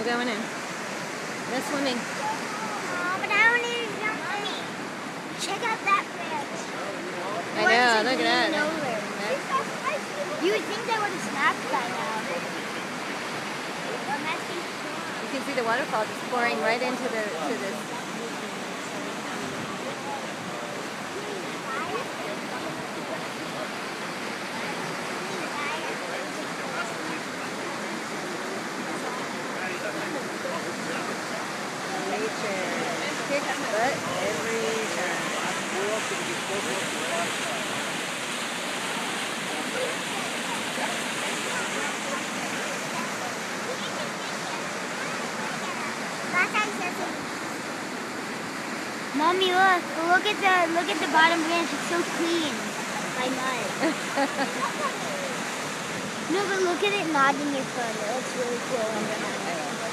No going in. No swimming. Oh, but I don't need to jump in. Check out that branch. I know, look at that. You would think they would have snapped by now. You can see the waterfall just pouring right into this. Nature kicks butt every time. Mommy, look at the bottom branch. It's so clean by mud. No, but look at it nodding your foot. It looks really cool under mud.